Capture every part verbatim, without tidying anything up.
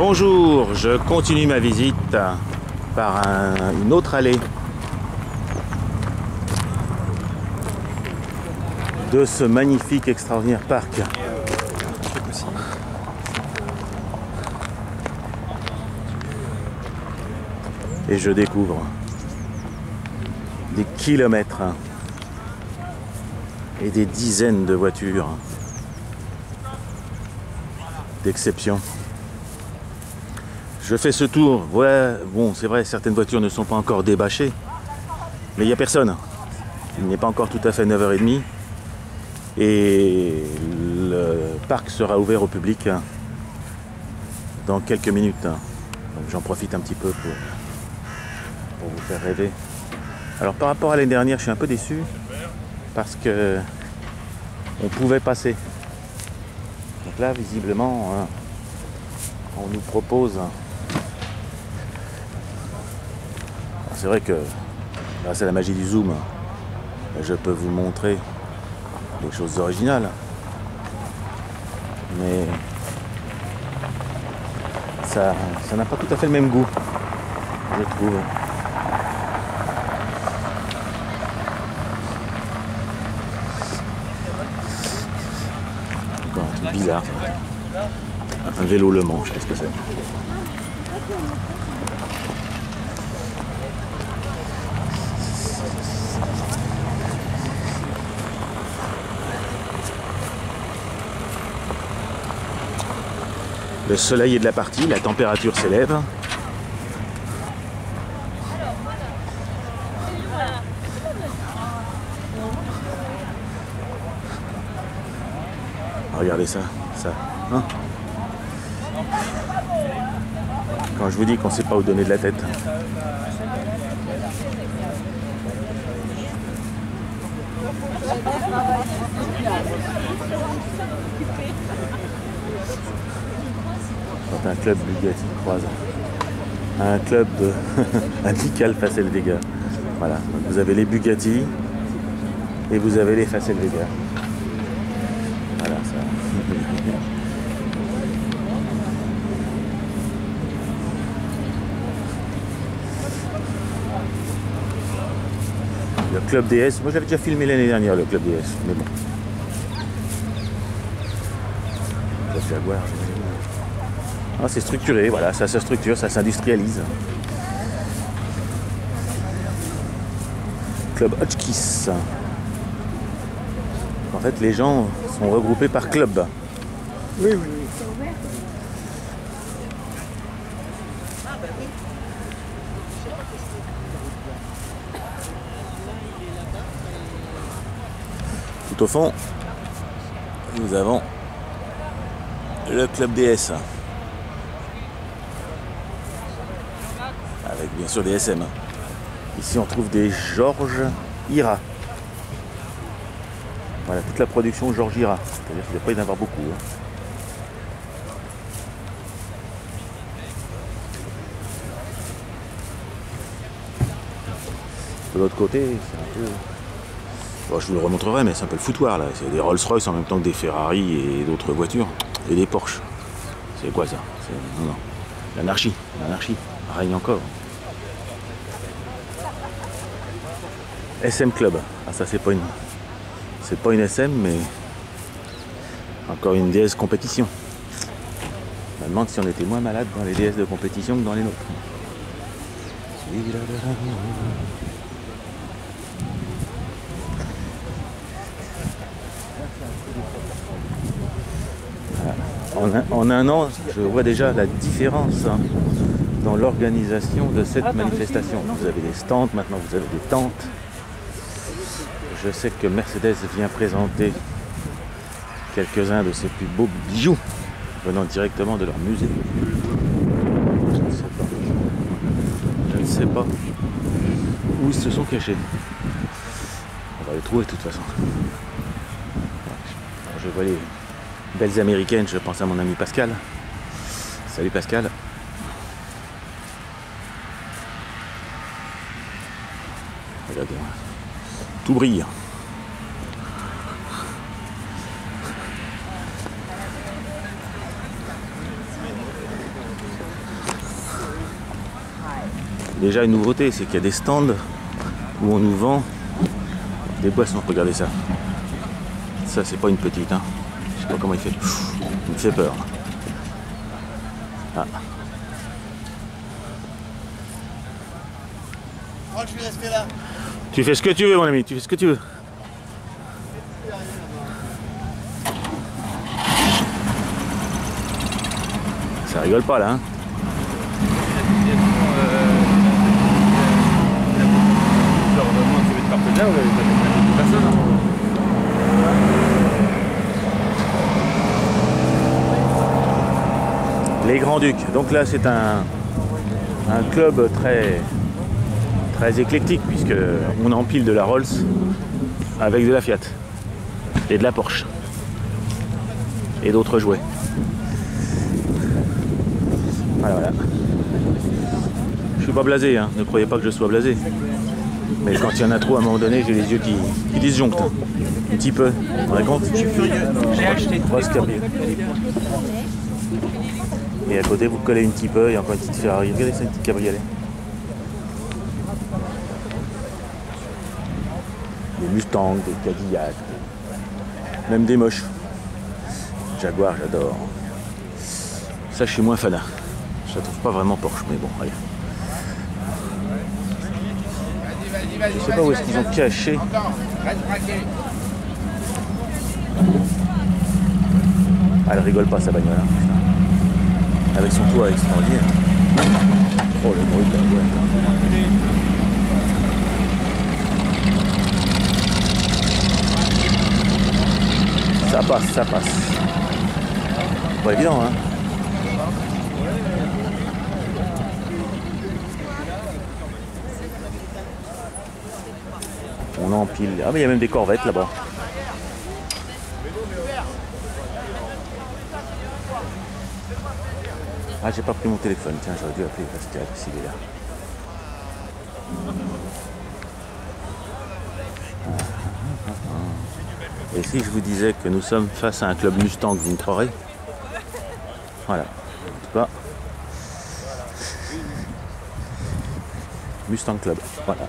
Bonjour, je continue ma visite par un, une autre allée de ce magnifique, extraordinaire parc. Et je découvre des kilomètres et des dizaines de voitures d'exception. Je fais ce tour, ouais, bon c'est vrai, certaines voitures ne sont pas encore débâchées, mais il n'y a personne. Il n'est pas encore tout à fait neuf heures trente et le parc sera ouvert au public dans quelques minutes. Donc j'en profite un petit peu pour, pour vous faire rêver. Alors par rapport à l'année dernière, je suis un peu déçu parce que on pouvait passer. Donc là, visiblement, on nous propose. C'est vrai que là, c'est la magie du zoom. Je peux vous montrer des choses originales, mais ça, ça n'a pas tout à fait le même goût, je trouve. Encore un truc bizarre. Un vélo Le Mans, je sais pas ce que c'est. Le soleil est de la partie, la température s'élève. Regardez ça, ça. Hein, quand je vous dis qu'on ne sait pas où donner de la tête. Quand un club Bugatti croise un club de Indical Facel Vega. Voilà, donc vous avez les Bugatti et vous avez les Facel Vega. Voilà ça. Le club D S, moi j'avais déjà filmé l'année dernière le club D S, mais bon. Le Jaguar, ah, c'est structuré, voilà, ça se structure, ça s'industrialise. Club Hotchkiss. En fait, les gens sont regroupés par club. Oui, oui, oui. Tout au fond, nous avons le club D S. Avec bien sûr des S M. Ici on trouve des Georges Ira. Voilà, toute la production Georges Ira. C'est-à-dire qu'il ne doit pas y en avoir beaucoup. Hein. De l'autre côté, c'est un peu... Bon, je vous le remontrerai, mais c'est un peu le foutoir là. C'est des Rolls-Royce en même temps que des Ferrari et d'autres voitures. Et des Porsche. C'est quoi ça? Non, non. L'anarchie. L'anarchie règne encore. S M Club. Ah ça c'est pas une. C'est pas une S M mais encore une D S compétition. Je me demande si on était moins malade dans les D S de compétition que dans les nôtres. Voilà. En, un, en un an, je vois déjà la différence hein, dans l'organisation de cette manifestation. Vous avez des stands, maintenant vous avez des tentes. Je sais que Mercedes vient présenter quelques-uns de ses plus beaux bijoux venant directement de leur musée. Je ne sais pas. Je ne sais pas où ils se sont cachés. On va les trouver de toute façon. Alors, je vois les belles américaines, je pense à mon ami Pascal. Salut Pascal. Regardez, tout brille. Déjà une nouveauté, c'est qu'il y a des stands où on nous vend des boissons. Regardez ça. Ça c'est pas une petite, hein. Je sais pas comment il fait. Pff, il me fait peur. Ah. Je vais rester là. Tu fais ce que tu veux mon ami, tu fais ce que tu veux. Ça rigole pas là, hein. Les Grands Ducs. Donc là c'est un, un club très très éclectique puisque on empile de la Rolls avec de la Fiat et de la Porsche et d'autres jouets. Voilà, voilà. Je suis pas blasé, hein. Ne croyez pas que je sois blasé. Mais quand il y en a trop, à un moment donné, j'ai les yeux qui, qui disjonctent. Un petit peu. Vous vous rendez compte? J'ai acheté Rose cabriolet. Et à côté, vous collez un petit peu, il y a encore une petite Ferrari. Regardez ça, une petite cabriolet. Des Mustangs, des Cadillacs, même des moches. Jaguar, j'adore. Ça, je suis moins fan. Je la trouve pas vraiment Porsche, mais bon, allez. Je sais pas où est-ce qu'ils ont caché. Ah, elle rigole pas, sa bagnole. Hein. Avec son toit extraordinaire. Oh, le bruit de la boîte. Ça passe, ça passe. Pas évident, hein. On empile. Ah mais il y a même des corvettes là-bas. Ah j'ai pas pris mon téléphone. Tiens, j'aurais dû appeler Pascal s'il est là. Et si je vous disais que nous sommes face à un club Mustang, vous me croirez? Voilà. En tout cas. Mustang Club. Voilà.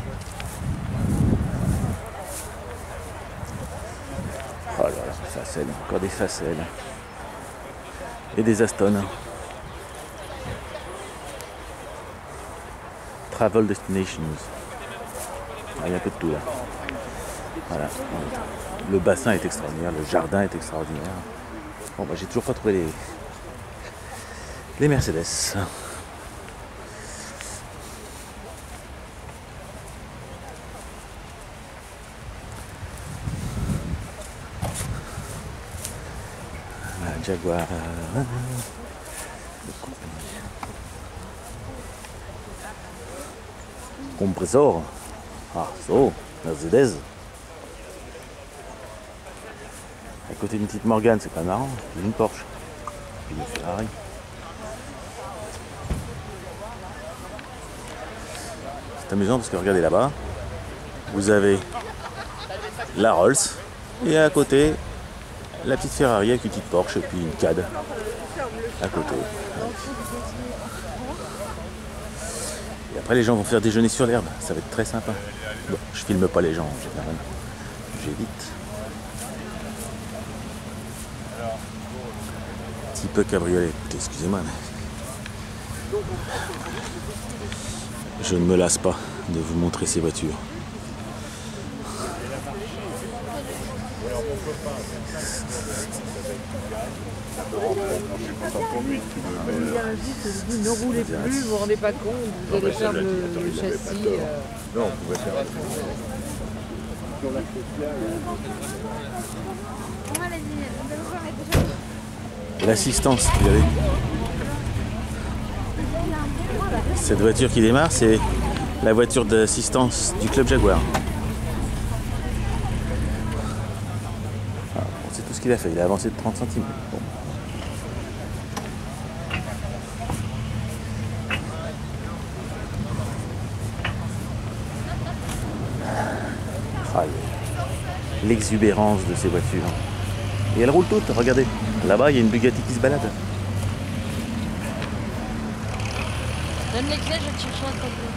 Oh là là, des facelles, encore des facelles. Et des Aston. Travel Destinations. Ah, il y a un peu de tout là. Voilà. Le bassin est extraordinaire, le jardin est extraordinaire. Bon bah j'ai toujours pas trouvé les, les Mercedes. Jaguar. Compressor. Ah, so, Mercedes. À côté d'une petite Morgane, c'est pas marrant. Puis une Porsche. Puis une Ferrari. C'est amusant parce que regardez là-bas, vous avez la Rolls et à côté la petite Ferrari avec une petite Porsche et puis une C A D à côté. Et après les gens vont faire déjeuner sur l'herbe, ça va être très sympa. Bon, je filme pas les gens en général, j'évite. Petit peu cabriolet, excusez-moi, mais je ne me lasse pas de vous montrer ces voitures. Il y a un juste dit ne roulez plus, vous vous rendez pas compte, vous allez faire le, le châssis. Euh... Non, on pouvait faire. L'assistance, regardez. Cette voiture qui démarre, c'est la voiture d'assistance du club Jaguar. Ah, bon, c'est tout ce qu'il a fait, il a avancé de trente centimes. Bon. Ah, l'exubérance de ces voitures. Et elles roulent toutes, regardez. Là-bas, il y a une Bugatti qui se balade. Donne les clés, je vais te chercher un tableau.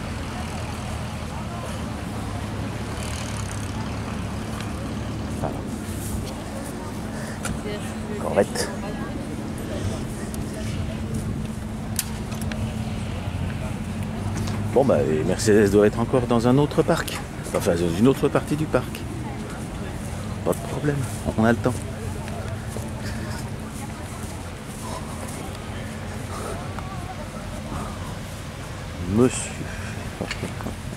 Correct. Bon bah et Mercedes doit être encore dans un autre parc. Enfin dans une autre partie du parc. Pas de problème, on a le temps. Monsieur.